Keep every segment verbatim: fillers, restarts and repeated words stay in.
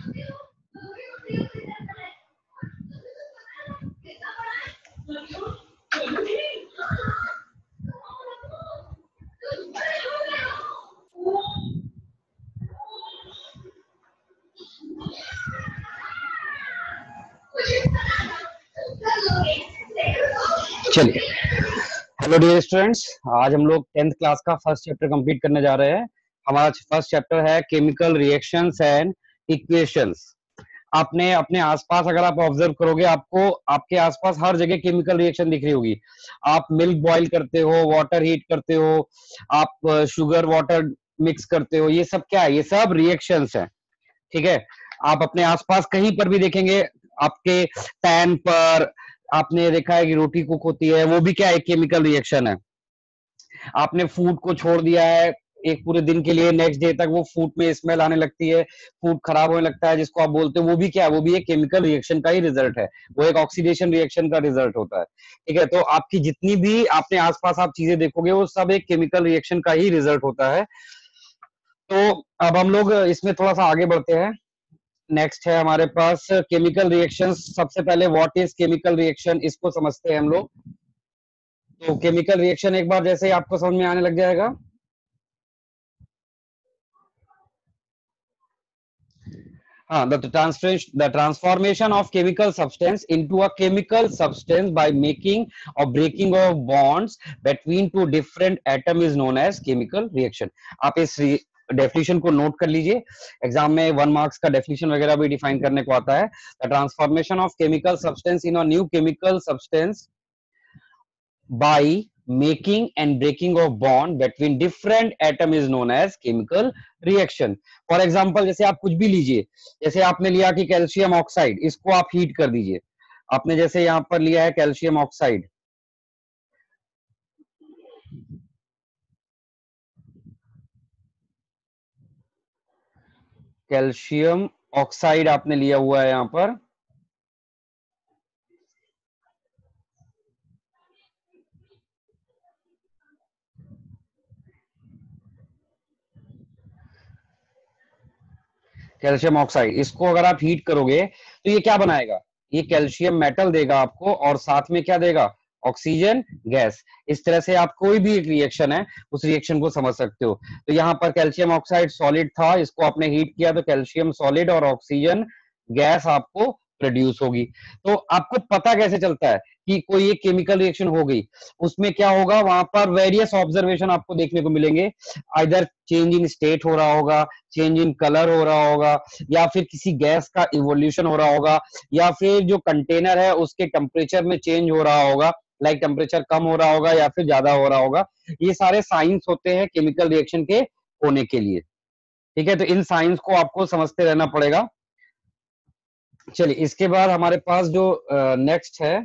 चलिए, hello dear students, आज हम लोग टेंथ क्लास का फर्स्ट चैप्टर कंप्लीट करने जा रहे हैं। हमारा फर्स्ट चैप्टर है केमिकल रिएक्शंस एंड इक्वेशंस। आपने अपने आसपास अगर आप ऑब्जर्व करोगे, आपको आपके आसपास हर जगह केमिकल रिएक्शन दिख रही होगी। आप मिल्क बॉईल करते हो, वाटर हीट करते हो, आप शुगर वाटर मिक्स करते हो, ये सब क्या है? ये सब रिएक्शंस है। ठीक है, आप अपने आसपास कहीं पर भी देखेंगे, आपके पैन पर आपने देखा है कि रोटी कुक होती है, वो भी क्या है? केमिकल रिएक्शन है। आपने फूड को छोड़ दिया है एक पूरे दिन के लिए, नेक्स्ट डे तक वो फूड में स्मेल आने लगती है, फूड खराब होने लगता है, जिसको आप बोलते हो, वो भी क्या है? वो भी एक केमिकल रिएक्शन का ही रिजल्ट है। वो एक ऑक्सीडेशन रिएक्शन का रिजल्ट होता है। ठीक है, तो आपकी जितनी भी आपने आसपास आप चीजें देखोगे, वो सब एक केमिकल रिएक्शन का ही रिजल्ट होता है। तो अब हम लोग इसमें थोड़ा सा आगे बढ़ते हैं। नेक्स्ट है हमारे पास केमिकल रिएक्शंस। सबसे पहले व्हाट इज केमिकल रिएक्शन, इसको समझते हैं हम लोग। तो केमिकल रिएक्शन एक बार जैसे ही आपको समझ में आने लग जाएगा। हाँ, the transformation the transformation of chemical substance into a chemical substance by making or breaking of bonds between two different atoms is known as chemical reaction। आप इस डेफिनेशन को नोट कर लीजिए, एग्जाम में वन मार्क्स का definition वगैरह भी define करने को आता है। The transformation of chemical substance in a new chemical substance by making and breaking of bond between different atom is known as chemical reaction। For example, जैसे आप कुछ भी लीजिए, जैसे आपने लिया कि कैल्शियम ऑक्साइड, इसको आप हीट कर दीजिए। आपने जैसे यहां पर लिया है कैल्शियम ऑक्साइड, कैल्शियम ऑक्साइड आपने लिया हुआ है यहां पर। कैल्शियम ऑक्साइड, इसको अगर आप हीट करोगे तो ये क्या बनाएगा? ये कैल्शियम मेटल देगा आपको, और साथ में क्या देगा? Oxygen gas. इस तरह से आप कोई भी एक रिएक्शन है, उस रिएक्शन को समझ सकते हो। तो यहाँ पर कैल्शियम ऑक्साइड सॉलिड था, इसको आपने हीट किया तो कैल्शियम सॉलिड और ऑक्सीजन गैस आपको प्रोड्यूस होगी। तो आपको पता कैसे चलता है कि कोई एक केमिकल रिएक्शन हो गई? उसमें क्या होगा, वहां पर वेरियस ऑब्जर्वेशन आपको देखने को मिलेंगे। आइदर चेंज इन स्टेट हो रहा होगा, चेंज इन कलर हो रहा होगा, या फिर किसी गैस का इवोल्यूशन हो रहा होगा, या फिर जो कंटेनर है उसके टेम्परेचर में चेंज हो रहा होगा, लाइक टेम्परेचर कम हो रहा होगा या फिर ज्यादा हो रहा होगा। ये सारे साइंस होते हैं केमिकल रिएक्शन के होने के लिए। ठीक है, तो इन साइंस को आपको समझते रहना पड़ेगा। चलिए, इसके बाद हमारे पास जो नेक्स्ट है,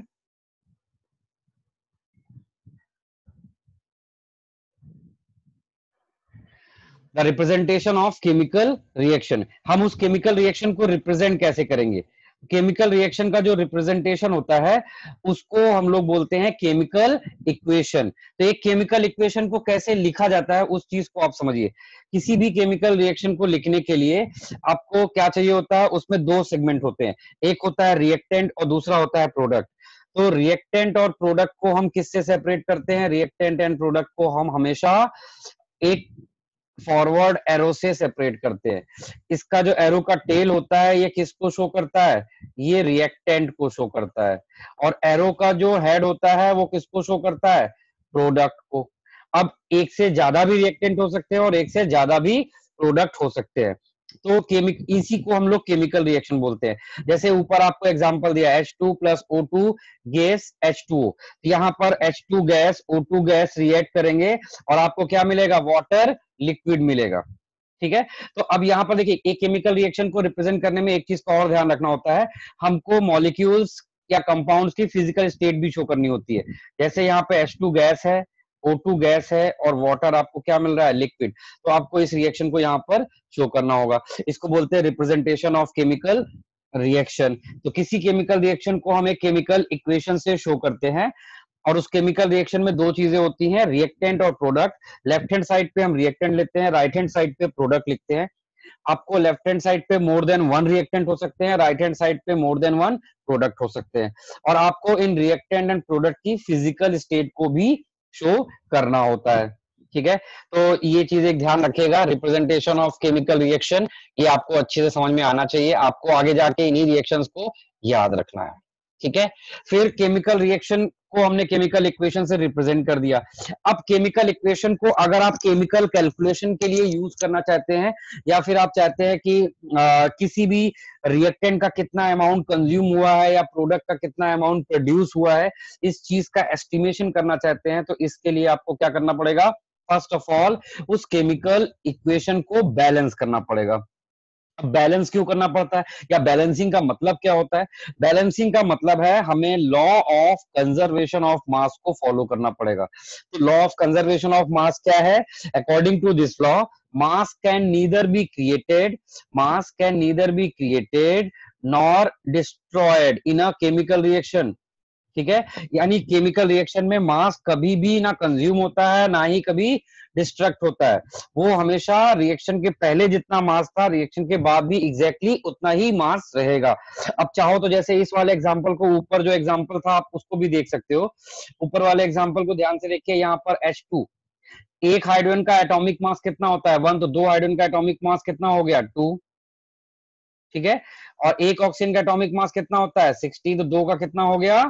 the representation of chemical reaction. हम उस केमिकल रिएक्शन को रिप्रेजेंट कैसे करेंगे? केमिकल रिएक्शन का जो रिप्रेजेंटेशन होता है उसको हम लोग बोलते हैं केमिकल इक्वेशन। तो एक केमिकल इक्वेशन को कैसे लिखा जाता है, उस चीज को आप समझिए। किसी भी केमिकल रिएक्शन को लिखने के लिए आपको क्या चाहिए होता है? उसमें दो सेगमेंट होते हैं, एक होता है रिएक्टेंट और दूसरा होता है प्रोडक्ट। तो रिएक्टेंट और प्रोडक्ट को हम किससे सेपरेट करते हैं? रिएक्टेंट एंड प्रोडक्ट को हम हमेशा एक फॉरवर्ड एरो से सेपरेट करते हैं। इसका जो एरो का टेल होता है, ये किसको शो करता है? ये रिएक्टेंट को शो करता है। और एरो का जो हेड होता है वो किसको शो करता है? प्रोडक्ट को। अब एक से ज्यादा भी रिएक्टेंट हो सकते हैं और एक से ज्यादा भी प्रोडक्ट हो सकते हैं। तो केमिक इसी को हम लोग केमिकल रिएक्शन बोलते हैं। जैसे ऊपर आपको एग्जांपल दिया H two plus O two gas H two O, यहाँ पर H two gas O two gas react करेंगे और आपको क्या मिलेगा? वाटर लिक्विड मिलेगा। ठीक है, तो अब यहाँ पर देखिए, एक केमिकल रिएक्शन को रिप्रेजेंट करने में एक चीज का और ध्यान रखना होता है, हमको मॉलिक्यूल्स या कंपाउंड्स की फिजिकल स्टेट भी शो करनी होती है। जैसे यहाँ पे एच टू गैस है, ओ टू गैस है और वाटर आपको क्या मिल रहा है? लिक्विड। तो आपको इस रिएक्शन को यहाँ पर शो करना होगा। इसको बोलते हैं रिप्रेजेंटेशन ऑफ केमिकल रिएक्शन। तो किसी केमिकल रिएक्शन को हम एक केमिकल इक्वेशन से शो करते हैं, और उस केमिकल रिएक्शन में दो चीजें होती हैं, रिएक्टेंट और प्रोडक्ट। लेफ्ट हैंड साइड पे हम रिएक्टेंट लेते हैं, राइट हैंड साइड पे प्रोडक्ट लिखते हैं। आपको लेफ्ट हैंड साइड पे मोर देन वन रिएक्टेंट हो सकते हैं, राइट हैंड साइड पे मोर देन वन प्रोडक्ट हो सकते हैं, और आपको इन रिएक्टेंट एंड प्रोडक्ट की फिजिकल स्टेट को भी शो करना होता है। ठीक है, तो ये चीज एक ध्यान रखिएगा, रिप्रेजेंटेशन ऑफ केमिकल रिएक्शन, ये आपको अच्छे से समझ में आना चाहिए, आपको आगे जाके इन्हीं रिएक्शंस को याद रखना है। ठीक है, फिर केमिकल रिएक्शन को हमने केमिकल इक्वेशन से रिप्रेजेंट कर दिया। अब केमिकल इक्वेशन को अगर आप केमिकल कैलकुलेशन के लिए यूज करना चाहते हैं, या फिर आप चाहते हैं कि आ, किसी भी रिएक्टेंट का कितना अमाउंट कंज्यूम हुआ है या प्रोडक्ट का कितना अमाउंट प्रोड्यूस हुआ है, इस चीज का एस्टिमेशन करना चाहते हैं, तो इसके लिए आपको क्या करना पड़ेगा, फर्स्ट ऑफ ऑल उस केमिकल इक्वेशन को बैलेंस करना पड़ेगा। बैलेंस क्यों करना पड़ता है, या बैलेंसिंग का मतलब क्या होता है? बैलेंसिंग का मतलब है हमें law of conservation of mass को फॉलो करना पड़ेगा। तो law of conservation of mass क्या है? According to this law, mass can neither be created mass can neither be created nor destroyed in a chemical reaction. ठीक है, यानी chemical reaction में मास कभी भी ना कंज्यूम होता है, ना ही कभी डिस्ट्रक्ट होता है। वो हमेशा रिएक्शन के पहले जितना मास था, रिएक्शन के बाद भी एग्जैक्टली exactly उतना ही मास रहेगा। अब चाहो तो जैसे इस वाले एग्जांपल को, ऊपर जो एग्जांपल था आप उसको भी देख सकते हो। ऊपर वाले एग्जांपल को ध्यान से देखिए, यहाँ पर एच टू, एक हाइड्रोजन का एटॉमिक मास कितना होता है? वन, तो दो हाइड्रोजन का एटॉमिक मास कितना हो गया? टू। ठीक है, और एक ऑक्सीजन का एटॉमिक मास कितना होता है? सिक्सटी, तो दो का कितना हो गया?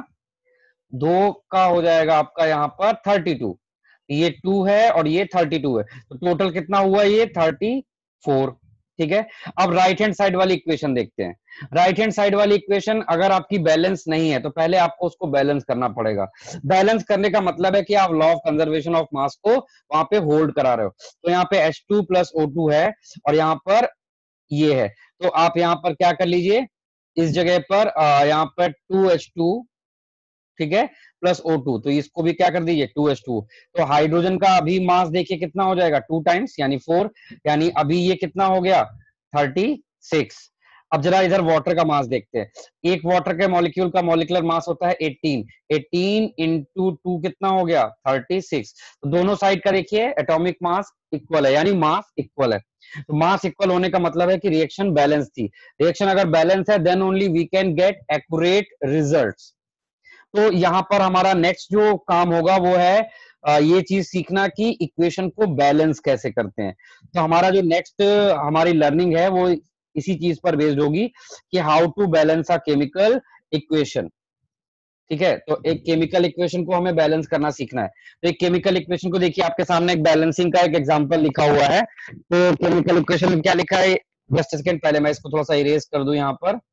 दो का हो जाएगा आपका यहाँ पर थर्टी टू। ये टू है और ये थर्टी टू है, तो टोटल कितना हुआ? ये थर्टी फोर। ठीक है, अब राइट हैंड साइड वाली इक्वेशन देखते हैं। राइट हैंड साइड वाली इक्वेशन अगर आपकी बैलेंस नहीं है, तो पहले आपको उसको बैलेंस करना पड़ेगा। बैलेंस करने का मतलब है कि आप law of conservation of mass को वहां पे होल्ड करा रहे हो। तो यहाँ पे H two plus O two है, और यहाँ पर ये है, तो आप यहाँ पर क्या कर लीजिए, इस जगह पर यहाँ पर टू एच टू, ठीक है, प्लस ओ टू, तो इसको भी क्या कर दीजिए, टू एच टू। तो हाइड्रोजन का अभी मास देखिए कितना हो जाएगा, टू टाइम्स यानी फोर, यानी अभी ये कितना हो गया, थर्टी सिक्स। अब जरा इधर वाटर का मास देखते हैं। एक वाटर के मॉलिक्यूल का मॉलिक्यूलर मास होता है एटीन, एटीन इंटू टू कितना हो गया, थर्टी सिक्स। तो दोनों साइड का देखिए एटॉमिक मास इक्वल है, यानी मास इक्वल है। तो मास इक्वल होने का मतलब है कि रिएक्शन बैलेंस थी। रिएक्शन अगर बैलेंस है, then only we can get accurate results. तो यहाँ पर हमारा नेक्स्ट जो काम होगा वो है आ, ये चीज सीखना कि इक्वेशन को बैलेंस कैसे करते हैं। तो हमारा जो नेक्स्ट हमारी लर्निंग है वो इसी चीज पर बेस्ड होगी कि how to balance a chemical equation. ठीक है, तो एक केमिकल इक्वेशन को हमें बैलेंस करना सीखना है। तो एक केमिकल इक्वेशन को देखिए, आपके सामने एक बैलेंसिंग का एक एग्जांपल लिखा हुआ है। तो केमिकल इक्वेशन में क्या लिखा है, जस्ट सेकंड, पहले मैं इसको थोड़ा सा इरेज कर दूं यहाँ पर।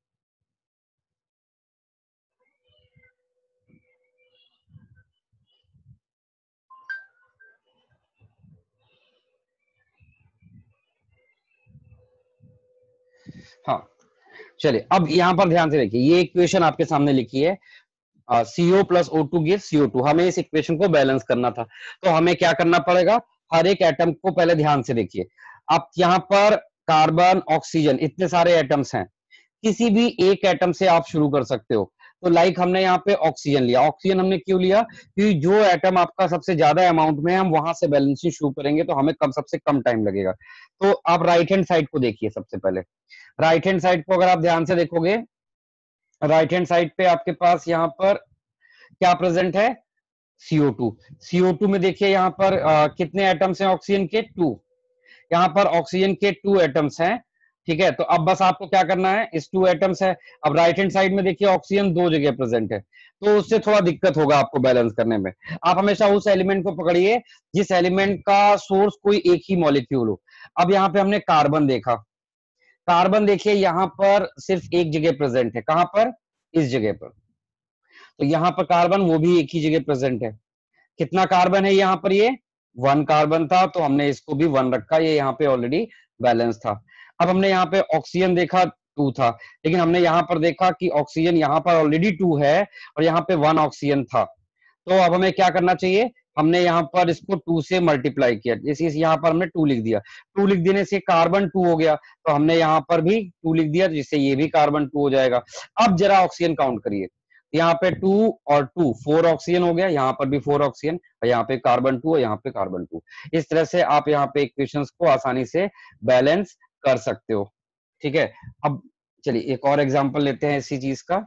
हाँ, चलिए अब यहाँ पर ध्यान से देखिए, ये इक्वेशन आपके सामने लिखी है, CO plus O two give CO two. हमें इस इक्वेशन को बैलेंस करना था, तो हमें क्या करना पड़ेगा, हर एक एटम को पहले ध्यान से देखिए। अब यहाँ पर कार्बन, ऑक्सीजन, इतने सारे एटम्स हैं, किसी भी एक एटम से आप शुरू कर सकते हो। तो लाइक हमने यहाँ पे ऑक्सीजन लिया। ऑक्सीजन हमने क्यों लिया, क्योंकि जो एटम आपका सबसे ज्यादा अमाउंट में है, हम वहां से बैलेंसिंग शुरू करेंगे, तो हमें कम सबसे कम टाइम लगेगा। तो आप राइट हैंड साइड को देखिए। सबसे पहले राइट हैंड साइड को अगर आप ध्यान से देखोगे, राइट हैंड साइड पे आपके पास यहाँ पर क्या प्रेजेंट है, सीओ टू। सीओ टू में देखिए यहाँ पर आ, कितने एटम्स हैं ऑक्सीजन के, टू। यहाँ पर ऑक्सीजन के टू एटम्स हैं। ठीक है, तो अब बस आपको क्या करना है, इस टू एटम्स है। अब राइट हैंड साइड में देखिए ऑक्सीजन दो जगह प्रेजेंट है, तो उससे थोड़ा दिक्कत होगा आपको बैलेंस करने में। आप हमेशा उस एलिमेंट को पकड़िए जिस एलिमेंट का सोर्स कोई एक ही मॉलिक्यूल हो। अब यहाँ पे हमने कार्बन देखा, कार्बन देखिए यहाँ पर सिर्फ एक जगह प्रेजेंट है, कहां पर, इस जगह पर। तो यहाँ पर कार्बन वो भी एक ही जगह प्रेजेंट है। कितना कार्बन है यहाँ पर, ये वन कार्बन था, तो हमने इसको भी वन रखा, ये यहाँ पे ऑलरेडी बैलेंस था। अब हमने यहाँ पे ऑक्सीजन देखा, टू था, लेकिन हमने यहाँ पर देखा कि ऑक्सीजन यहाँ पर ऑलरेडी टू है और यहाँ पे वन ऑक्सीजन था। तो अब हमें क्या करना चाहिए, हमने यहाँ पर इसको टू से मल्टीप्लाई किया, जैसे यहाँ पर हमने टू लिख दिया। टू लिख देने से कार्बन टू हो गया, तो हमने यहाँ पर भी टू लिख दिया, जिससे ये भी कार्बन टू हो जाएगा। अब जरा ऑक्सीजन काउंट करिए, यहाँ पे टू और टू, फोर ऑक्सीजन हो गया, यहाँ पर भी फोर ऑक्सीजन, और यहाँ पे कार्बन टू और यहाँ पे कार्बन टू। इस तरह से आप यहाँ पे इक्वेशंस को आसानी से बैलेंस कर सकते हो। ठीक है, अब चलिए एक और एग्जांपल लेते हैं इसी चीज का।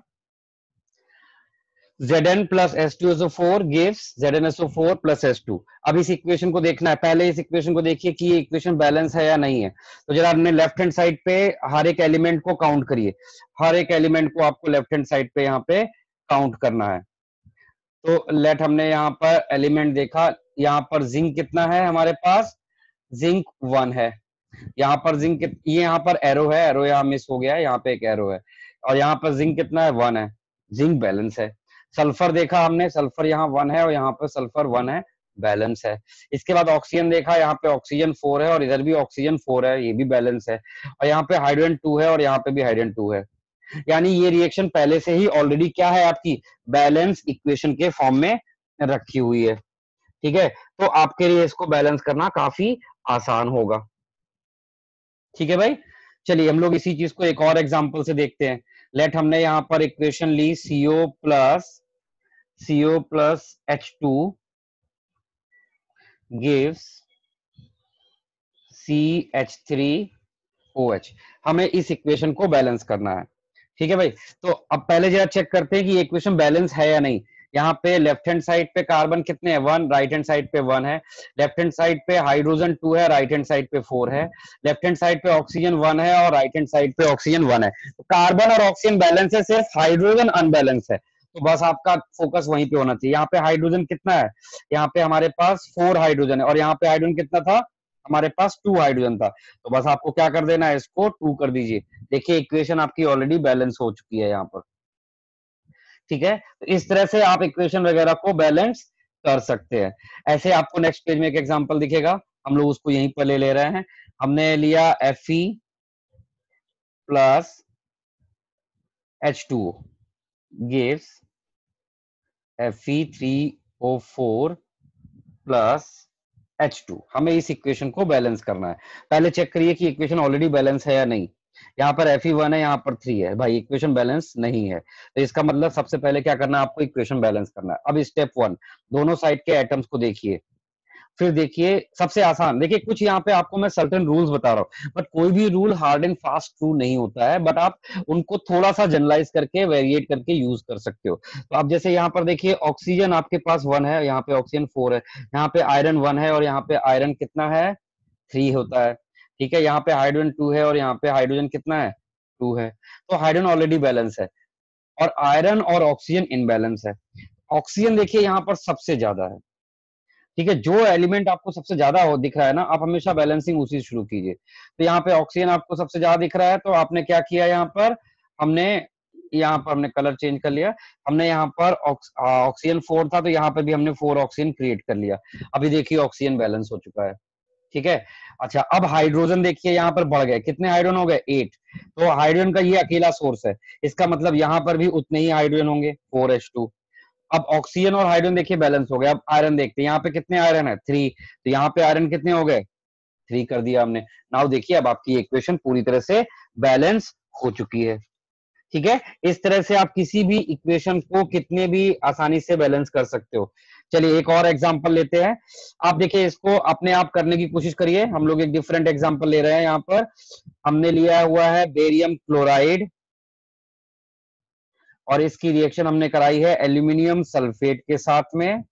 Zn plus S two S O four gives Zn S O four plus S two. अब इस इक्वेशन को देखना है, पहले इस इक्वेशन को देखिए कि ये इक्वेशन बैलेंस है या नहीं है। तो जरा हमने लेफ्ट हैंड साइड पे हर एक एलिमेंट को काउंट करिए, हर एक एलिमेंट को आपको लेफ्ट हैंड साइड पे यहाँ पे काउंट करना है। तो लेट हमने यहाँ पर एलिमेंट देखा, यहाँ पर जिंक कितना है हमारे पास, जिंक वन है। यहाँ पर जिंक, ये यहाँ पर एरो है, एरो यहाँ मिस हो गया है, यहाँ पे एक एरो है, और यहाँ पर जिंक कितना है, वन है, जिंक बैलेंस है। सल्फर देखा हमने, सल्फर यहाँ वन है और यहाँ पर सल्फर वन है, बैलेंस है। इसके बाद ऑक्सीजन देखा, यहाँ पे ऑक्सीजन फोर है और इधर भी ऑक्सीजन फोर है, ये भी बैलेंस है। और यहाँ पे हाइड्रोजन टू है और यहाँ पे भी हाइड्रोजन टू है। यानी ये रिएक्शन पहले से ही ऑलरेडी क्या है, आपकी बैलेंस इक्वेशन के फॉर्म में रखी हुई है। ठीक है, तो आपके लिए इसको बैलेंस करना काफी आसान होगा। ठीक है भाई, चलिए हम लोग इसी चीज को एक और एग्जांपल से देखते हैं। लेट हमने यहाँ पर इक्वेशन ली CO plus CO plus H two gives C H three O H. हमें इस इक्वेशन को बैलेंस करना है। ठीक है भाई, तो अब पहले जरा चेक करते हैं कि ये इक्वेशन बैलेंस है या नहीं। यहाँ पे लेफ्ट हैंड साइड पे कार्बन कितने हैं, वन, राइट हैंड साइड पे वन है। लेफ्ट हैंड साइड पे हाइड्रोजन टू है, राइट हैंड साइड पे फोर है। लेफ्ट हैंड साइड पे ऑक्सीजन वन है और राइट हैंड साइड पे ऑक्सीजन वन है। तो कार्बन और ऑक्सीजन बैलेंस है, सिर्फ हाइड्रोजन अनबैलेंस है। तो बस आपका फोकस वहीं पे होना चाहिए। यहाँ पे हाइड्रोजन कितना है, यहाँ पे हमारे पास फोर हाइड्रोजन है और यहाँ पे हाइड्रोजन कितना था, हमारे पास टू हाइड्रोजन था। तो बस आपको क्या कर देना है, इसको टू कर दीजिए। देखिए इक्वेशन आपकी ऑलरेडी बैलेंस हो चुकी है यहाँ पर। ठीक है, तो इस तरह से आप इक्वेशन वगैरह को बैलेंस कर सकते हैं। ऐसे आपको नेक्स्ट पेज में एक एग्जांपल दिखेगा, हम लोग उसको यहीं पर ले ले रहे हैं। हमने लिया Fe plus H two O gives Fe three O four plus H two. हमें इस इक्वेशन को बैलेंस करना है। पहले चेक करिए कि इक्वेशन ऑलरेडी बैलेंस है या नहीं। यहाँ पर Fe वन है, यहाँ पर थ्री है, भाई इक्वेशन बैलेंस नहीं है। तो इसका मतलब सबसे पहले क्या करना है, आपको इक्वेशन बैलेंस करना है। अब स्टेप वन, दोनों साइड के एटम्स को देखिए, फिर देखिए सबसे आसान, देखिए कुछ यहाँ पे आपको मैं सर्टेन रूल्स बता रहा हूँ, बट कोई भी rule hard and fast true नहीं होता है, बट आप उनको थोड़ा सा जनरलाइज करके वेरिएट करके यूज कर सकते हो। तो आप जैसे यहाँ पर देखिए ऑक्सीजन आपके पास वन है, यहाँ पे ऑक्सीजन फोर है, यहाँ पे आयरन वन है और यहाँ पे आयरन कितना है, थ्री होता है। ठीक है, यहाँ पे हाइड्रोजन टू है और यहाँ पे हाइड्रोजन कितना है, टू है। तो हाइड्रोजन ऑलरेडी बैलेंस है और आयरन और ऑक्सीजन इनबैलेंस है। ऑक्सीजन देखिए यहाँ पर सबसे ज्यादा है। ठीक है, जो एलिमेंट आपको सबसे ज्यादा हो दिख रहा है ना, आप हमेशा बैलेंसिंग उसी से शुरू कीजिए। तो यहाँ पे ऑक्सीजन आपको सबसे ज्यादा दिख रहा है, तो आपने क्या किया, यहाँ पर हमने यहाँ पर हमने कलर चेंज कर लिया। हमने यहाँ पर ऑक्सीजन फोर था, तो यहाँ पर भी हमने फोर ऑक्सीजन क्रिएट कर लिया। अभी देखिए ऑक्सीजन बैलेंस हो चुका है। ठीक है, अच्छा अब हाइड्रोजन देखिए यहाँ पर बढ़ गए, कितने हाइड्रोजन हो गए, एट। तो हाइड्रोजन का ये अकेला सोर्स है, इसका मतलब यहाँ पर भी उतने ही हाइड्रोजन होंगे, फोर एच टू। अब ऑक्सीजन और हाइड्रोजन देखिए बैलेंस हो गया। अब आयरन देखते हैं, यहाँ पे कितने आयरन है, थ्री। तो यहाँ पे आयरन कितने हो गए, थ्री कर दिया हमने। नाउ देखिए अब आपकी इक्वेशन पूरी तरह से बैलेंस हो चुकी है। ठीक है, इस तरह से आप किसी भी इक्वेशन को कितने भी आसानी से बैलेंस कर सकते हो। चलिए एक और एग्जांपल लेते हैं। आप देखिए इसको अपने आप करने की कोशिश करिए। हम लोग एक डिफरेंट एग्जांपल ले रहे हैं। यहाँ पर हमने लिया हुआ है बेरियम क्लोराइड और इसकी रिएक्शन हमने कराई है एल्यूमिनियम सल्फेट के साथ में,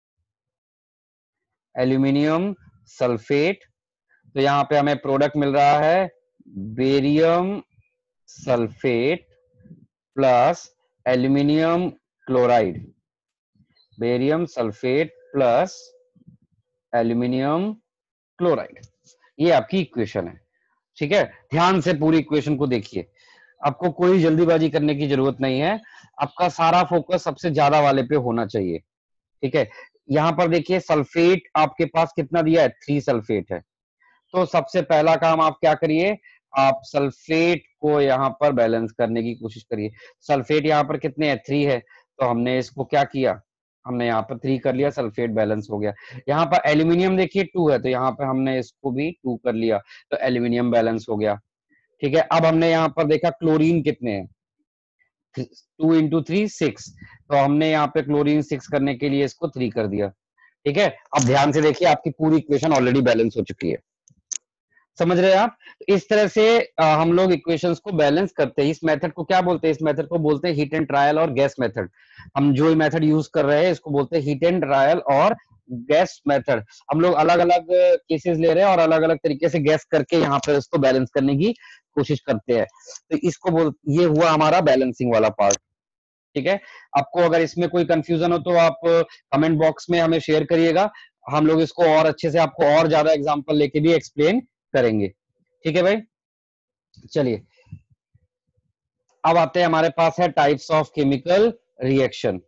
एल्यूमिनियम सल्फेट। तो यहाँ पे हमें प्रोडक्ट मिल रहा है barium sulphate plus aluminium chloride, barium sulphate plus aluminium chloride. ये आपकी इक्वेशन है। ठीक है, ध्यान से पूरी इक्वेशन को देखिए, आपको कोई जल्दीबाजी करने की जरूरत नहीं है। आपका सारा फोकस सबसे ज्यादा वाले पे होना चाहिए। ठीक है, यहाँ पर देखिए सल्फेट आपके पास कितना दिया है, थ्री सल्फेट है। तो सबसे पहला काम आप क्या करिए, आप सल्फेट को यहाँ पर बैलेंस करने की कोशिश करिए। सल्फेट यहाँ पर कितने हैं, थ्री है। तो हमने इसको क्या किया, हमने यहाँ पर थ्री कर लिया, सल्फेट बैलेंस हो गया। यहाँ पर एल्यूमिनियम देखिए टू है, तो यहाँ पर हमने इसको भी टू कर लिया, तो एल्यूमिनियम बैलेंस हो गया। ठीक है, अब हमने यहाँ पर देखा क्लोरीन कितने हैं, टू इंटू थ्री सिक्स। तो हमने यहाँ पे क्लोरीन सिक्स करने के लिए इसको थ्री कर दिया। ठीक है, अब ध्यान से देखिए आपकी पूरी इक्वेशन ऑलरेडी बैलेंस हो चुकी है। समझ रहे हैं आप? इस तरह से आ, हम लोग इक्वेशंस को बैलेंस करते हैं। इस मेथड को क्या बोलते हैं? इस मेथड को बोलते हैं हीट एंड ट्रायल और गैस मेथड। हम जो मेथड यूज कर रहे हैं इसको बोलते हैं हीट एंड ट्रायल और गैस मेथड। हम लोग अलग अलग केसेस ले रहे हैं और अलग अलग तरीके से गैस करके यहाँ पर इसको बैलेंस करने की कोशिश करते हैं। तो इसको बोल, ये हुआ हमारा बैलेंसिंग वाला पार्ट। ठीक है, आपको अगर इसमें कोई कंफ्यूजन हो तो आप कमेंट बॉक्स में हमें शेयर करिएगा। हम लोग इसको और अच्छे से आपको और ज्यादा एग्जांपल लेके भी एक्सप्लेन करेंगे। ठीक है भाई, चलिए अब आते हैं, हमारे पास है टाइप्स ऑफ केमिकल रिएक्शन।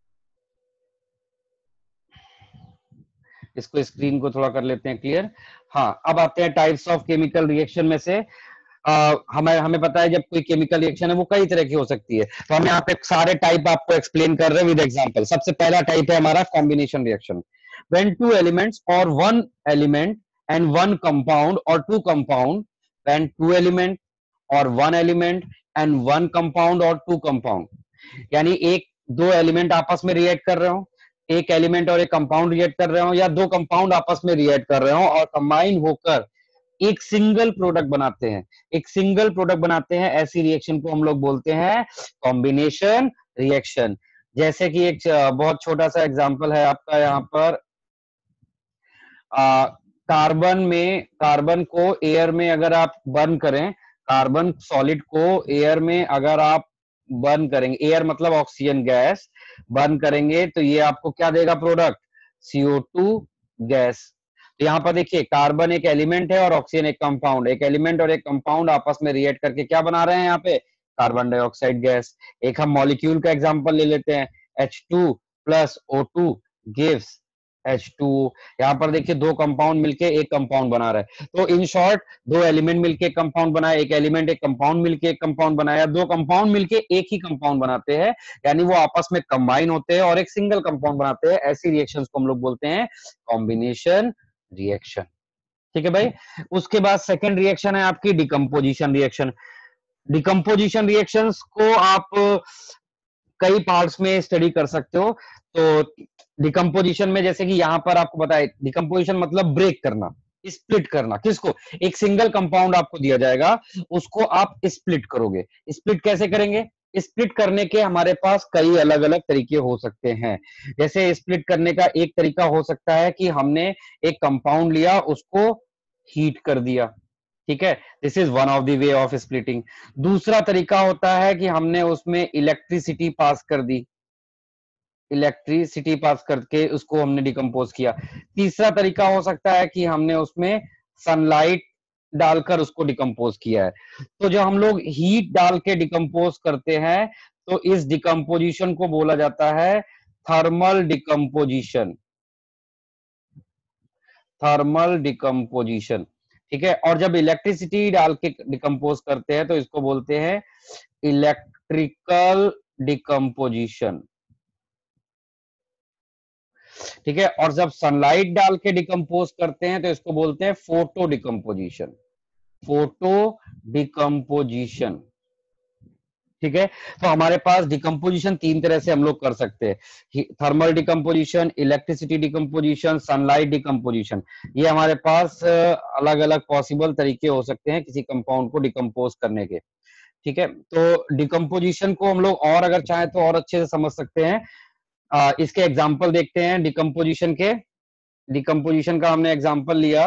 इसको स्क्रीन को थोड़ा कर लेते हैं क्लियर। हाँ, अब आते हैं टाइप्स ऑफ केमिकल रिएक्शन में से आ, हमें हमें पता है जब कोई केमिकल रिएक्शन है वो कई तरह की हो सकती है, तो हम यहाँ पे सारे टाइप आपको एक्सप्लेन कर रहे हैं विद एग्जांपल। सबसे पहला टाइप है हमारा combination reaction. When two elements और one element and one compound और two compound, when two element और one element and one compound और टू कंपाउंड, यानी एक दो एलिमेंट आपस में रिएक्ट कर रहे हो, एक एलिमेंट और एक कंपाउंड रिएक्ट कर रहे हो, या दो कंपाउंड आपस में रिएक्ट कर रहे हो और कंबाइन होकर एक सिंगल प्रोडक्ट बनाते हैं, एक सिंगल प्रोडक्ट बनाते हैं, ऐसी रिएक्शन को हम लोग बोलते हैं कॉम्बिनेशन रिएक्शन। जैसे कि एक बहुत छोटा सा एग्जांपल है आपका यहाँ पर, आ, कार्बन में, कार्बन को एयर में अगर आप बर्न करें, कार्बन सॉलिड को एयर में अगर आप बर्न करेंगे, एयर मतलब ऑक्सीजन गैस, बर्न करेंगे तो ये आपको क्या देगा product? C O two gas. तो यहाँ पर देखिए कार्बन एक एलिमेंट है और ऑक्सीजन एक कंपाउंड, एक एलिमेंट और एक कंपाउंड आपस में रिएक्ट करके क्या बना रहे हैं यहाँ पे? Carbon dioxide gas. एक हम मॉलिक्यूल का एग्जांपल ले लेते हैं, H two plus O two gives H two. यहाँ पर देखिए दो कंपाउंड मिलके एक कंपाउंड बना रहा है। तो इन शॉर्ट दो एलिमेंट मिलके एक कंपाउंड बनाया, एक एलिमेंट एक कंपाउंड मिलके एक कंपाउंड बनाया, दो कंपाउंड मिलके एक ही कंपाउंड बनाते हैं, यानी वो आपस में कंबाइन होते हैं और एक सिंगल कंपाउंड बनाते हैं। ऐसी रिएक्शंस को हम लोग बोलते हैं कॉम्बिनेशन रिएक्शन। ठीक है भाई। उसके बाद सेकेंड रिएक्शन है आपकी डिकम्पोजिशन रिएक्शन। डिकम्पोजिशन रिएक्शंस को आप कई पार्ट्स में स्टडी कर सकते हो। तो डिकम्पोजिशन में जैसे कि यहां पर आपको बताए, डिकम्पोजिशन मतलब ब्रेक करना, स्प्लिट करना। किसको? एक सिंगल कंपाउंड आपको दिया जाएगा, उसको आप स्प्लिट करोगे। स्प्लिट कैसे करेंगे? स्प्लिट करने के हमारे पास कई अलग अलग तरीके हो सकते हैं। जैसे स्प्लिट करने का एक तरीका हो सकता है कि हमने एक कंपाउंड लिया, उसको हीट कर दिया। ठीक है, this is one of the way of splitting. दूसरा तरीका होता है कि हमने उसमें इलेक्ट्रिसिटी पास कर दी, इलेक्ट्रिसिटी पास करके उसको हमने डिकम्पोज किया। तीसरा तरीका हो सकता है कि हमने उसमें सनलाइट डालकर उसको डिकम्पोज किया है। तो जब हम लोग हीट डाल के डिकम्पोज करते हैं तो इस डिकम्पोजिशन को बोला जाता है थर्मल डिकम्पोजिशन, थर्मल डिकम्पोजिशन। ठीक है, और जब इलेक्ट्रिसिटी डाल के डिकम्पोज करते हैं तो इसको बोलते हैं इलेक्ट्रिकल डिकम्पोजिशन। ठीक है, और जब सनलाइट डाल के डिकम्पोज करते हैं तो इसको बोलते हैं फोटो डिकम्पोजिशन, फोटो डिकम्पोजिशन। ठीक है, तो हमारे पास डिकम्पोजिशन तीन तरह से हम लोग कर सकते हैं, thermal decomposition, electricity decomposition, sunlight decomposition. ये हमारे पास अलग अलग पॉसिबल तरीके हो सकते हैं किसी कंपाउंड को डिकम्पोज करने के। ठीक है, तो डिकम्पोजिशन को हम लोग और अगर चाहें तो और अच्छे से समझ सकते हैं। आ, इसके एग्जाम्पल देखते हैं डिकम्पोजिशन के। डिकम्पोजिशन का हमने एग्जाम्पल लिया,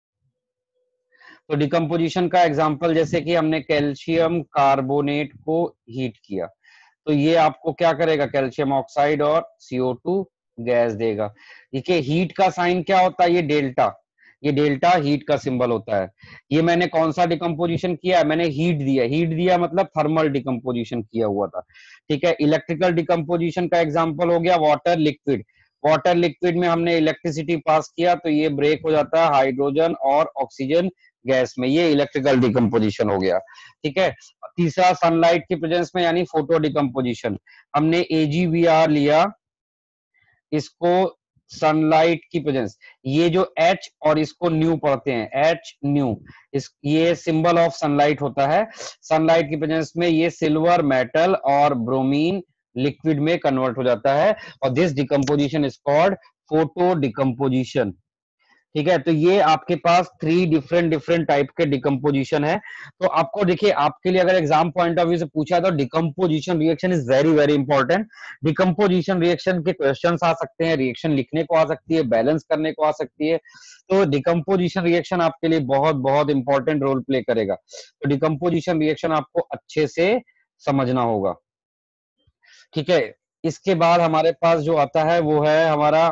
तो डिकम्पोजिशन का एग्जाम्पल जैसे कि हमने कैल्शियम कार्बोनेट को हीट किया, तो ये आपको क्या करेगा? कैल्शियम ऑक्साइड और सी ओ टू गैस देगा। देखिए हीट का साइन क्या होता है? ये डेल्टा, ये डेल्टा हीट का सिंबल होता है। ये मैंने कौन सा डिकम्पोजिशन किया है? मैंने हीट दिया, हीट दिया मतलब थर्मल डिकम्पोजिशन किया हुआ था। ठीक है, इलेक्ट्रिकल डिकम्पोजिशन का एग्जाम्पल हो गया वाटर लिक्विड। वाटर लिक्विड में हमने इलेक्ट्रिसिटी पास किया तो ये ब्रेक हो जाता है हाइड्रोजन और ऑक्सीजन गैस में, ये इलेक्ट्रिकल डिकम्पोजिशन हो गया। ठीक है, तीसरा सनलाइट की प्रेजेंस में यानी फोटो डिकम्पोजिशन। हमने ए जी वी आर लिया, इसको सनलाइट की प्रेजेंस, ये जो H और इसको न्यू पढ़ते हैं, H न्यू, इस ये सिंबल ऑफ सनलाइट होता है। सनलाइट की प्रेजेंस में ये सिल्वर मेटल और ब्रोमीन लिक्विड में कन्वर्ट हो जाता है और this decomposition is called photo decomposition. ठीक है, तो ये आपके पास थ्री डिफरेंट डिफरेंट टाइप के डिकम्पोजिशन है। तो आपको देखिए, आपके लिए अगर एग्जाम पॉइंट ऑफ व्यू से पूछा तो decomposition reaction is very very important. Decomposition reaction के क्वेश्चंस आ सकते हैं, रिएक्शन लिखने को आ सकती है, बैलेंस करने को आ सकती है। तो डिकम्पोजिशन रिएक्शन आपके लिए बहुत बहुत इंपॉर्टेंट रोल प्ले करेगा। तो डिकम्पोजिशन रिएक्शन आपको अच्छे से समझना होगा। ठीक है, इसके बाद हमारे पास जो आता है वो है हमारा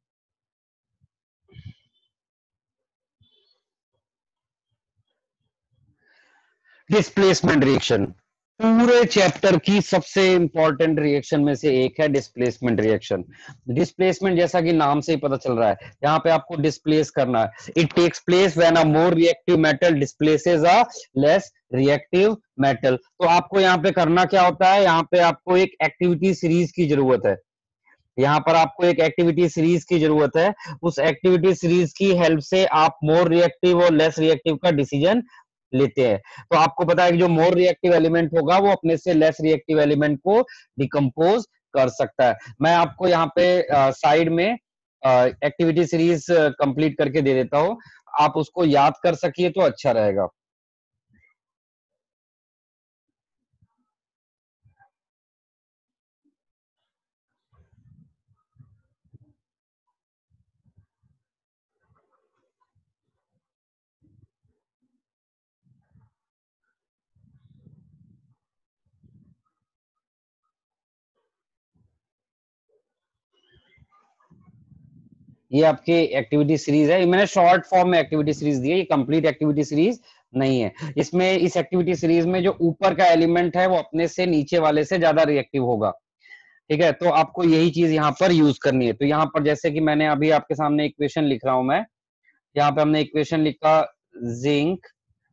डिस्प्लेसमेंट रिएक्शन। पूरे चैप्टर की सबसे इंपॉर्टेंट रिएक्शन में से एक है डिस्प्लेसमेंट रिएक्शन। डिस्प्लेसमेंट जैसा कि नाम से ही पता चल रहा है, यहाँ पे आपको डिस्प्लेस करना है। It takes place when a more reactive metal displaces a less reactive metal. तो आपको यहाँ पे करना क्या होता है, यहाँ पे आपको एक एक्टिविटी सीरीज की जरूरत है। यहाँ पर आपको एक एक्टिविटी सीरीज की जरूरत है। उस एक्टिविटी सीरीज की हेल्प से आप मोर रिएक्टिव और लेस रिएक्टिव का डिसीजन लेते हैं। तो आपको पता है कि जो मोर रिएक्टिव एलिमेंट होगा वो अपने से लेस रिएक्टिव एलिमेंट को डिकम्पोज कर सकता है। मैं आपको यहाँ पे साइड में एक्टिविटी सीरीज कंप्लीट करके दे देता हूँ, आप उसको याद कर सकिए तो अच्छा रहेगा। ये आपकी एक्टिविटी सीरीज है, मैंने शॉर्ट फॉर्म में एक्टिविटी सीरीज दी है, ये कंप्लीट एक्टिविटी सीरीज नहीं है। इसमें इस एक्टिविटी सीरीज में जो ऊपर का एलिमेंट है वो अपने से नीचे वाले से ज्यादा रिएक्टिव होगा। ठीक है, तो आपको यही चीज यहाँ पर यूज करनी है। तो यहाँ पर जैसे कि मैंने अभी आपके सामने इक्वेशन लिख रहा हूं मैं, यहाँ पे हमने इक्वेशन लिखा zinc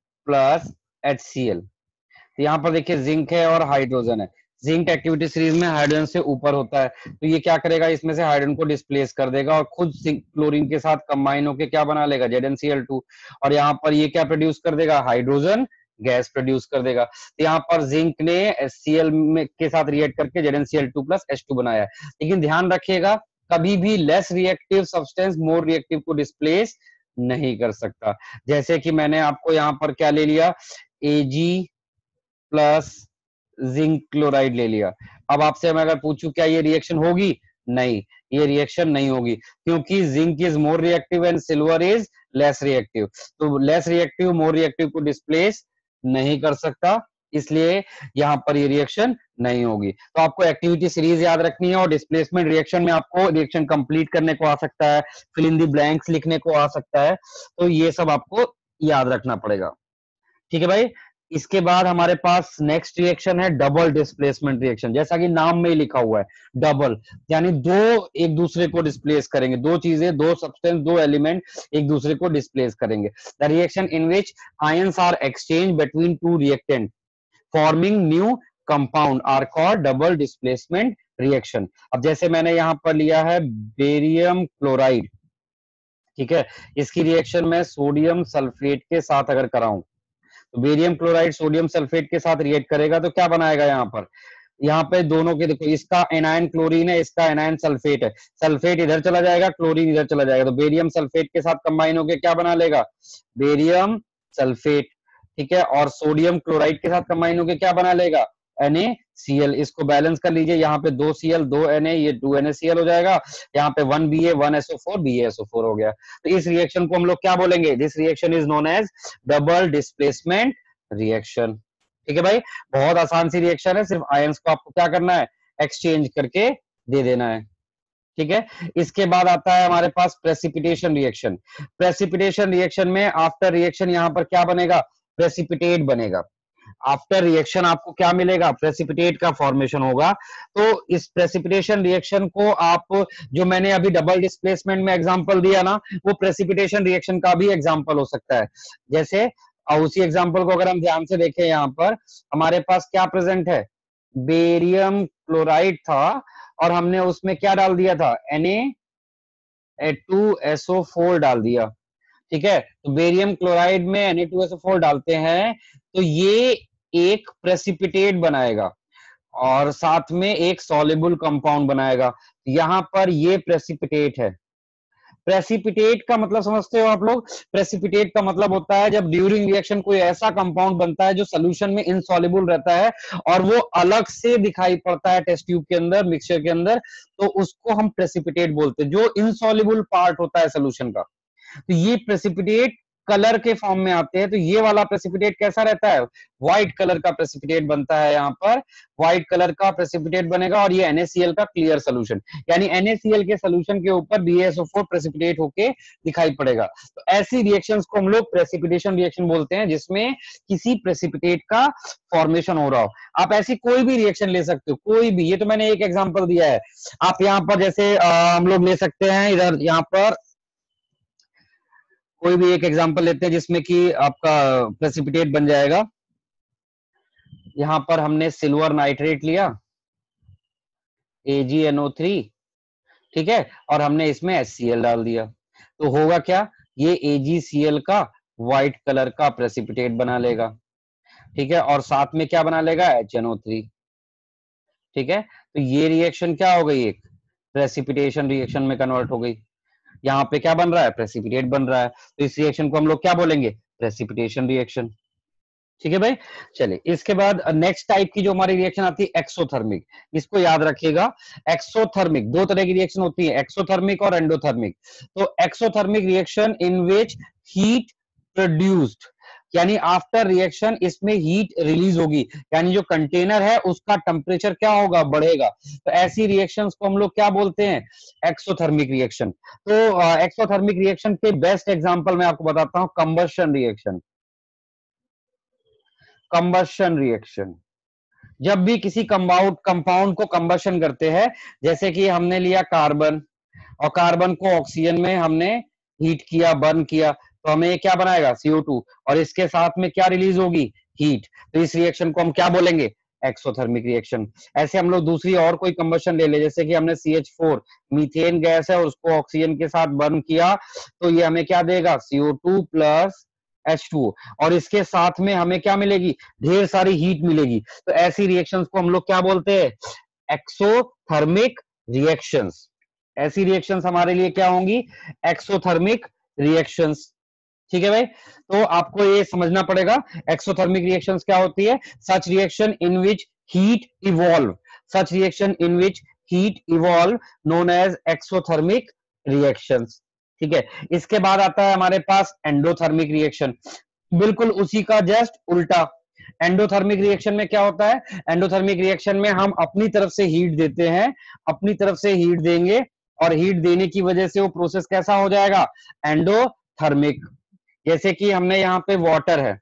plus H C L. तो यहाँ पर देखिए जिंक है और हाइड्रोजन है। जिंक एक्टिविटी सीरीज में हाइड्रोजन से ऊपर होता है, तो ये क्या करेगा, इसमें से हाइड्रोजन को डिस्प्लेस कर देगा और खुद क्लोरीन के साथ कंबाइन होकर क्या बना लेगा, Z N C L two. और यहाँ पर ये क्या प्रोड्यूस कर देगा, हाइड्रोजन गैस प्रोड्यूस कर देगा। तो यहाँ पर जिंक ने एच सी एल में के साथ रिएक्ट करके Z N C L two plus H two बनाया है। लेकिन ध्यान रखिएगा, कभी भी less reactive substance more reactive को डिस्प्लेस नहीं कर सकता। जैसे कि मैंने आपको यहाँ पर क्या ले लिया, एजी प्लस जिंक क्लोराइड ले लिया। अब आपसे मैं अगर पूछूं क्या ये रिएक्शन होगी, नहीं, ये रिएक्शन नहीं होगी, क्योंकि zinc is more reactive and silver is less reactive. तो लेस रिएक्टिव मोर रिएक्टिव को डिस्प्लेस नहीं कर सकता, इसलिए यहाँ पर ये रिएक्शन नहीं होगी। तो आपको एक्टिविटी सीरीज याद रखनी है, और डिस्प्लेसमेंट रिएक्शन में आपको रिएक्शन कंप्लीट करने को आ सकता है, फिल इन द ब्लैंक्स लिखने को आ सकता है। तो ये सब आपको याद रखना पड़ेगा। ठीक है भाई, इसके बाद हमारे पास नेक्स्ट रिएक्शन है डबल डिस्प्लेसमेंट रिएक्शन। जैसा कि नाम में ही लिखा हुआ है डबल, यानी दो एक दूसरे को डिस्प्लेस करेंगे, दो चीजें, दो सब्सटेंस, दो एलिमेंट एक दूसरे को डिस्प्लेस करेंगे। The reaction in which ions are exchange between two reactant forming new compound are called double displacement reaction. अब जैसे मैंने यहां पर लिया है बेरियम क्लोराइड, ठीक है, इसकी रिएक्शन में सोडियम सल्फेट के साथ अगर कराऊं, तो बेरियम क्लोराइड सोडियम सल्फेट के साथ रिएक्ट करेगा तो क्या बनाएगा, यहाँ पर यहाँ पे दोनों के देखो, इसका एनायन क्लोरीन है, इसका एनायन सल्फेट है, सल्फेट इधर चला जाएगा, क्लोरीन इधर चला जाएगा, तो बेरियम सल्फेट के साथ कंबाइन होकर क्या बना लेगा, बेरियम सल्फेट। ठीक है, और सोडियम क्लोराइड के साथ कंबाइन होकर क्या बना लेगा, NaCl। इसको बैलेंस कर लीजिए, यहाँ पे दो Cl दो Na, ये टू NaCl हो जाएगा, यहाँ पे one Ba one S O four B A S O four हो गया। तो इस रिएक्शन को हम लोग क्या बोलेंगे, this reaction is known as double displacement reaction. ठीक है भाई, बहुत आसान सी रिएक्शन है, सिर्फ आयंस को आपको क्या करना है, एक्सचेंज करके दे देना है। ठीक है, इसके बाद आता है हमारे पास प्रेसिपिटेशन रिएक्शन। प्रेसिपिटेशन रिएक्शन में आफ्टर रिएक्शन यहाँ पर क्या बनेगा, प्रेसिपिटेट बनेगा। आफ्टर रिएक्शन आपको क्या मिलेगा, प्रेसिपिटेट का फॉर्मेशन होगा। तो इस प्रेसिपिटेशन रिएक्शन को आप, जो मैंने अभी डबल डिस्प्लेसमेंट में एग्जांपल दिया ना, वो प्रेसिपिटेशन रिएक्शन का भी एग्जांपल हो सकता है। जैसे उसी एग्जांपल को अगर हम ध्यान से देखें, यहाँ पर हमारे पास क्या प्रेजेंट है, बेरियम क्लोराइड था और हमने उसमें क्या डाल दिया था, Na two S O four डाल दिया। ठीक है, तो बेरियम क्लोराइड में Na two S O four डालते हैं तो ये एक प्रेसिपिटेट बनाएगा और साथ में एक सॉल्युबल कंपाउंड बनाएगा। यहां पर ये प्रेसिपिटेट है। प्रेसिपिटेट का मतलब समझते हो आप लोग? प्रेसिपिटेट का मतलब होता है जब ड्यूरिंग रिएक्शन कोई ऐसा कंपाउंड बनता है जो सोल्यूशन में इनसॉल्युबल रहता है और वो अलग से दिखाई पड़ता है टेस्ट ट्यूब के अंदर, मिक्सचर के अंदर, तो उसको हम प्रेसिपिटेट बोलते हैं, जो इनसॉल्युबल पार्ट होता है सोल्यूशन का। तो ये प्रेसिपिटेट कलर के फॉर्म में आते हैं। तो ये वाला प्रेसिपिटेट कैसा रहता है? व्हाइट कलर का प्रेसिपिटेट बनता है। यहाँ पर व्हाइट कलर का प्रेसिपिटेट बनेगा और ये NaCl का क्लियर सोल्यूशन, यानी NaCl के सोल्यूशन के ऊपर B S O four precipitate होके दिखाई पड़ेगा। तो ऐसी रिएक्शंस को हम लोग प्रेसिपिटेशन रिएक्शन बोलते हैं, जिसमें किसी प्रेसिपिटेट का फॉर्मेशन हो रहा हो। आप ऐसी कोई भी रिएक्शन ले सकते हो, कोई भी। ये तो मैंने एक एग्जांपल दिया है। आप यहाँ पर जैसे आ, हम लोग ले सकते हैं इधर, यहाँ पर कोई भी एक एग्जांपल लेते हैं जिसमें कि आपका प्रेसिपिटेट बन जाएगा। यहां पर हमने सिल्वर नाइट्रेट लिया, ए जी एन ओ थ्री, ठीक है, और हमने इसमें एच सी एल डाल दिया। तो होगा क्या? ये ए जी सी एल का व्हाइट कलर का प्रेसिपिटेट बना लेगा, ठीक है, और साथ में क्या बना लेगा? एच एन ओ थ्री, ठीक है। तो ये रिएक्शन क्या हो गई? एक प्रेसिपिटेशन रिएक्शन में कन्वर्ट हो गई। यहाँ पे क्या बन रहा है? प्रेसिपिटेट बन रहा है। तो इस रिएक्शन को हम लोग क्या बोलेंगे? प्रेसिपिटेशन रिएक्शन, ठीक है भाई। चलिए, इसके बाद नेक्स्ट टाइप की जो हमारी रिएक्शन आती है एक्सोथर्मिक। इसको याद रखिएगा, एक्सोथर्मिक दो तरह की रिएक्शन होती है, एक्सोथर्मिक और एंडोथर्मिक। तो exothermic reaction in which heat produced, यानी आफ्टर रिएक्शन इसमें हीट रिलीज होगी, यानी जो कंटेनर है उसका टेम्परेचर क्या होगा? बढ़ेगा। तो ऐसी रिएक्शंस को हम लोग क्या बोलते हैं? Exothermic reaction. तो एक्सोथर्मिक रिएक्शन के बेस्ट एग्जांपल मैं आपको बताता हूं, कंबशन रिएक्शन। कंबशन रिएक्शन, जब भी किसी कंपाउंड कंपाउंड को कंबशन करते हैं, जैसे कि हमने लिया कार्बन और कार्बन को ऑक्सीजन में हमने हीट किया, बर्न किया, तो हमें क्या बनाएगा? सी ओ टू, और इसके साथ में क्या रिलीज होगी? हीट। तो इस रिएक्शन को हम क्या बोलेंगे? Exothermic reaction. ऐसे हम लोग दूसरी और कोई कंबशन ले ले, जैसे कि हमने C H four, methane gas है, और उसको ऑक्सीजन के साथ बर्न किया, तो ये हमें क्या देगा? C O two plus H two O, और इसके साथ में हमें क्या मिलेगी? ढेर सारी हीट मिलेगी। तो ऐसी रिएक्शंस को हम लोग क्या बोलते हैं? Exothermic reactions. ऐसी रिएक्शंस हमारे लिए क्या होंगी? एक्सोथर्मिक रिएक्शंस, ठीक है भाई। तो आपको ये समझना पड़ेगा एक्सोथर्मिक रिएक्शंस क्या होती है। Such reaction in which heat evolve, such reaction in which heat evolve known as exothermic reactions, ठीक है। इसके बाद आता है हमारे पास एंडोथर्मिक रिएक्शन, बिल्कुल उसी का जस्ट उल्टा। एंडोथर्मिक रिएक्शन में क्या होता है? एंडोथर्मिक रिएक्शन में हम अपनी तरफ से हीट देते हैं, अपनी तरफ से हीट देंगे, और हीट देने की वजह से वो प्रोसेस कैसा हो जाएगा? एंडोथर्मिक। जैसे कि हमने यहाँ पे वाटर है,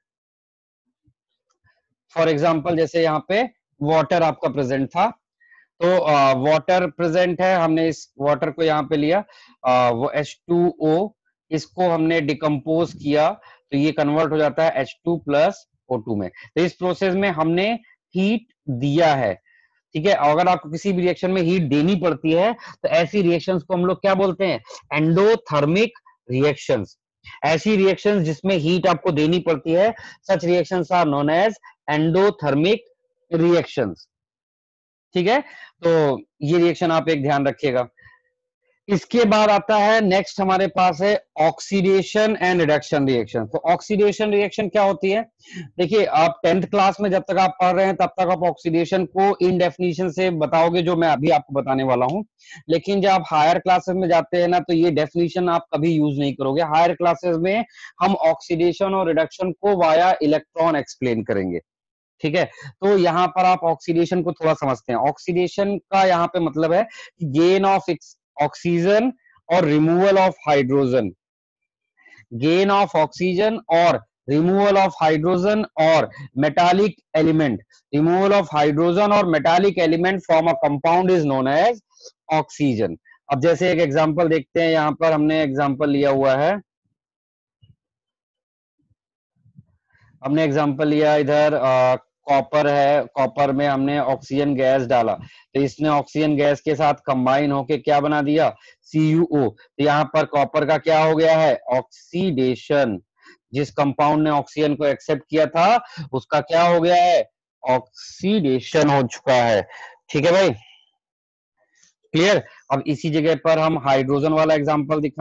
फॉर एग्जांपल जैसे यहाँ पे वाटर आपका प्रेजेंट था, तो वाटर uh, प्रेजेंट है, हमने इस वाटर को यहाँ पे लिया, uh, वो एच टू ओ, इसको हमने डिकम्पोज किया, तो ये कन्वर्ट हो जाता है H two plus O two में। तो इस प्रोसेस में हमने हीट दिया है, ठीक है। अगर आपको किसी भी रिएक्शन में हीट देनी पड़ती है, तो ऐसी रिएक्शंस को हम लोग क्या बोलते हैं? Endothermic reactions. ऐसी रिएक्शंस जिसमें हीट आपको देनी पड़ती है, such reactions are known as endothermic reactions, ठीक है। तो ये रिएक्शन आप एक ध्यान रखिएगा। इसके बाद आता है नेक्स्ट हमारे पास है ऑक्सीडेशन एंड रिडक्शन रिएक्शन। तो ऑक्सीडेशन रिएक्शन क्या होती है? देखिए, आप टेंथ क्लास में जब तक आप पढ़ रहे हैं तब तक आप ऑक्सीडेशन को इन डेफिनेशन से बताओगे, जो मैं अभी आपको बताने वाला हूं। लेकिन जब आप हायर क्लासेस में जाते हैं ना, तो ये डेफिनेशन आप कभी यूज नहीं करोगे। हायर क्लासेस में हम ऑक्सीडेशन और रिडक्शन को वाया इलेक्ट्रॉन एक्सप्लेन करेंगे, ठीक है। तो यहाँ पर आप ऑक्सीडेशन को थोड़ा समझते हैं। ऑक्सीडेशन का यहाँ पे मतलब है गेन ऑफ ऑक्सीजन और removal of hydrogen, gain of oxygen और रिमूवल ऑफ हाइड्रोजन और metallic element, removal of hydrogen और metallic element from a compound is known as oxygen. अब जैसे एक एग्जांपल देखते हैं, यहां पर हमने एग्जांपल लिया हुआ है, हमने एग्जांपल लिया इधर कॉपर है, कॉपर में हमने ऑक्सीजन गैस डाला, तो इसने ऑक्सीजन गैस के साथ कंबाइन होके क्या बना दिया? C U O. तो यहाँ पर कॉपर का क्या हो गया है? ऑक्सीडेशन। जिस कंपाउंड ने ऑक्सीजन को एक्सेप्ट किया था उसका क्या हो गया है? ऑक्सीडेशन हो चुका है, ठीक है भाई, क्लियर। अब इसी जगह पर हम हाइड्रोजन वाला एग्जांपल दिखाएं,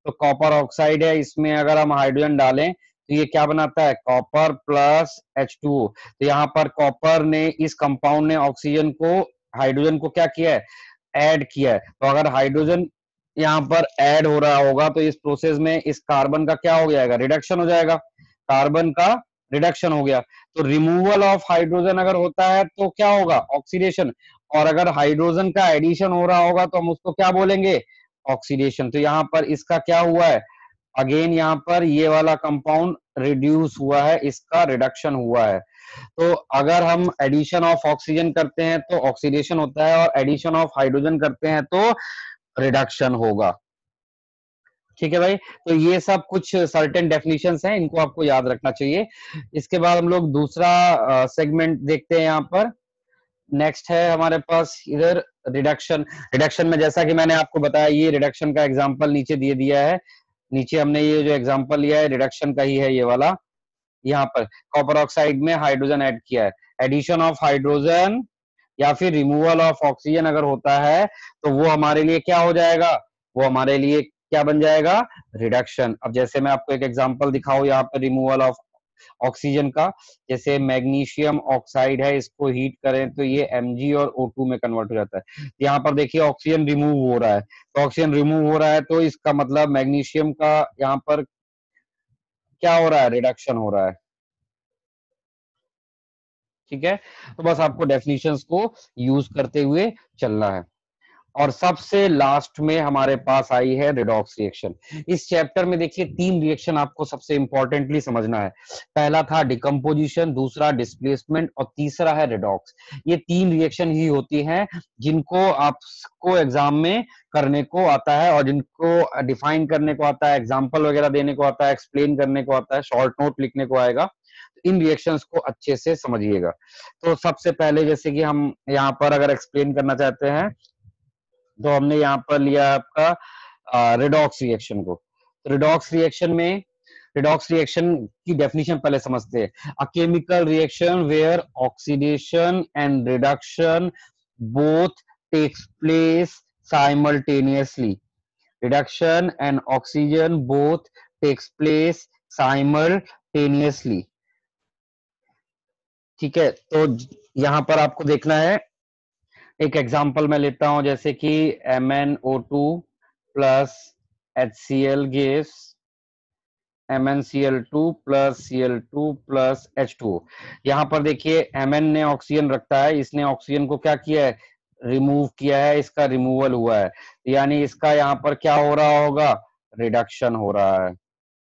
तो कॉपर ऑक्साइड है, इसमें अगर हम हाइड्रोजन डालें तो ये क्या बनाता है, copper plus H two O. तो यहाँ पर कॉपर ने, इस कंपाउंड ने ऑक्सीजन को, हाइड्रोजन को क्या किया है, ऐड किया है। तो अगर हाइड्रोजन यहाँ पर ऐड हो रहा होगा तो इस प्रोसेस में इस कार्बन का क्या हो जाएगा, रिडक्शन हो जाएगा, कार्बन का रिडक्शन हो गया। तो रिमूवल ऑफ हाइड्रोजन अगर होता है तो क्या होगा, ऑक्सीडेशन। और अगर हाइड्रोजन का एडिशन हो रहा होगा तो हम उसको क्या बोलेंगे, ऑक्सीडेशन। तो यहाँ पर इसका क्या हुआ है, अगेन यहाँ पर ये वाला कंपाउंड रिड्यूस हुआ है, इसका रिडक्शन हुआ है। तो अगर हम एडिशन ऑफ ऑक्सीजन करते हैं तो ऑक्सीडेशन होता है, और एडिशन ऑफ हाइड्रोजन करते हैं तो रिडक्शन होगा। ठीक है भाई, तो ये सब कुछ सर्टेन डेफिनेशंस हैं, इनको आपको याद रखना चाहिए। इसके बाद हम लोग दूसरा सेगमेंट देखते हैं यहाँ पर। नेक्स्ट है हमारे पास इधर रिडक्शन। रिडक्शन में जैसा कि मैंने आपको बताया, ये रिडक्शन का एग्जांपल नीचे दिए दिया है। नीचे हमने ये जो एग्जांपल लिया है रिडक्शन का ही है, ये वाला। यहाँ पर कॉपर ऑक्साइड में हाइड्रोजन ऐड किया है, एडिशन ऑफ हाइड्रोजन या फिर रिमूवल ऑफ ऑक्सीजन अगर होता है तो वो हमारे लिए क्या हो जाएगा, वो हमारे लिए क्या बन जाएगा, रिडक्शन। अब जैसे मैं आपको एक एग्जांपल दिखाऊं यहाँ पर रिमूवल ऑफ ऑक्सीजन का, जैसे मैग्नीशियम ऑक्साइड है, इसको हीट करें तो ये Mg और O टू में कन्वर्ट हो जाता है। यहाँ पर देखिए ऑक्सीजन रिमूव हो रहा है, तो ऑक्सीजन रिमूव हो रहा है तो इसका मतलब मैग्नीशियम का यहाँ पर क्या हो रहा है, रिडक्शन हो रहा है। ठीक है, तो बस आपको डेफिनेशंस को यूज करते हुए चलना है। और सबसे लास्ट में हमारे पास आई है रिडॉक्स रिएक्शन। इस चैप्टर में देखिए तीन रिएक्शन आपको सबसे इंपॉर्टेंटली समझना है। पहला था डिकम्पोजिशन, दूसरा डिस्प्लेसमेंट और तीसरा है रिडॉक्स। ये तीन रिएक्शन ही होती हैं जिनको आपको एग्जाम में करने को आता है, और जिनको डिफाइन करने को आता है, एग्जाम्पल वगैरह देने को आता है, एक्सप्लेन करने को आता है, शॉर्ट नोट लिखने को आएगा। इन रिएक्शंस को अच्छे से समझिएगा। तो सबसे पहले जैसे कि हम यहाँ पर अगर एक्सप्लेन करना चाहते हैं तो हमने यहाँ पर लिया आपका रिडॉक्स रिएक्शन को। रिडॉक्स रिएक्शन में, रिडॉक्स रिएक्शन की डेफिनेशन पहले समझते हैं। A chemical reaction where oxidation and reduction both takes place simultaneously. Reduction and oxygen both takes place simultaneously. ठीक है, तो यहां पर आपको देखना है, एक एग्जांपल मैं लेता हूं, जैसे कि M N O two plus H C L gas, M N C L two plus C L two plus H two. यहां पर देखिए Mn ने ऑक्सीजन रखता है, इसने ऑक्सीजन को क्या किया है, रिमूव किया है, इसका रिमूवल हुआ है, यानी इसका यहाँ पर क्या हो रहा होगा, रिडक्शन हो रहा है।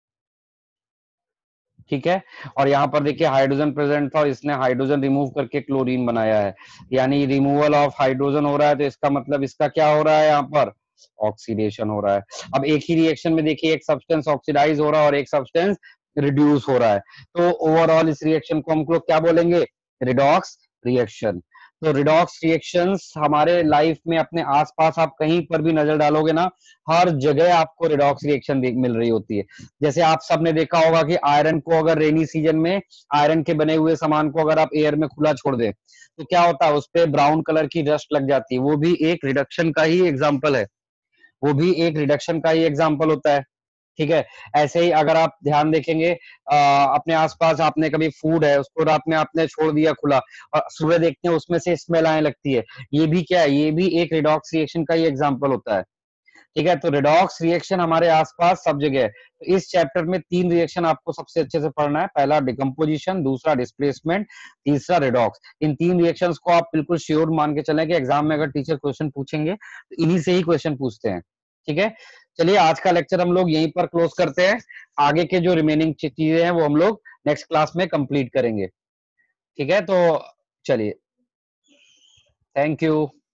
ठीक है, और यहाँ पर देखिए हाइड्रोजन प्रेजेंट था और इसने हाइड्रोजन रिमूव करके क्लोरीन बनाया है, यानी रिमूवल ऑफ हाइड्रोजन हो रहा है, तो इसका मतलब इसका क्या हो रहा है, यहाँ पर ऑक्सीडेशन हो रहा है। अब एक ही रिएक्शन में देखिए एक सब्सटेंस ऑक्सीडाइज हो रहा है और एक सब्सटेंस रिड्यूस हो रहा है, तो ओवरऑल इस रिएक्शन को हम लोग क्या बोलेंगे, रिडॉक्स रिएक्शन। तो रिडॉक्स रिएक्शंस हमारे लाइफ में अपने आसपास आप कहीं पर भी नजर डालोगे ना, हर जगह आपको रिडॉक्स रिएक्शन मिल रही होती है। जैसे आप सबने देखा होगा कि आयरन को अगर रेनी सीजन में आयरन के बने हुए सामान को अगर आप एयर में खुला छोड़ दें तो क्या होता है, उस पर ब्राउन कलर की डस्ट लग जाती है, वो भी एक रिडक्शन का ही एग्जाम्पल है, वो भी एक रिडक्शन का ही एग्जाम्पल होता है। ठीक है, ऐसे ही अगर आप ध्यान देखेंगे आ, अपने आसपास आपने कभी फूड है उसको रात में आपने छोड़ दिया खुला और सुबह देखते हैं उसमें से स्मेल आने लगती है, ये भी क्या है, ये भी एक रिडॉक्स रिएक्शन का ही एग्जाम्पल होता है। ठीक है, तो रिडॉक्स रिएक्शन हमारे आसपास सब जगह है। तो इस चैप्टर में तीन रिएक्शन आपको सबसे अच्छे से पढ़ना है, पहला डिकम्पोजिशन, दूसरा डिस्प्लेसमेंट, तीसरा रिडॉक्स। इन तीन रिएक्शंस को आप बिल्कुल श्योर मान के चलें कि एग्जाम में अगर टीचर क्वेश्चन पूछेंगे तो इन्हीं से ही क्वेश्चन पूछते हैं। ठीक है, चलिए आज का लेक्चर हम लोग यहीं पर क्लोज करते हैं, आगे के जो रिमेनिंग चीजें हैं वो हम लोग नेक्स्ट क्लास में कंप्लीट करेंगे। ठीक है, तो चलिए, थैंक यू।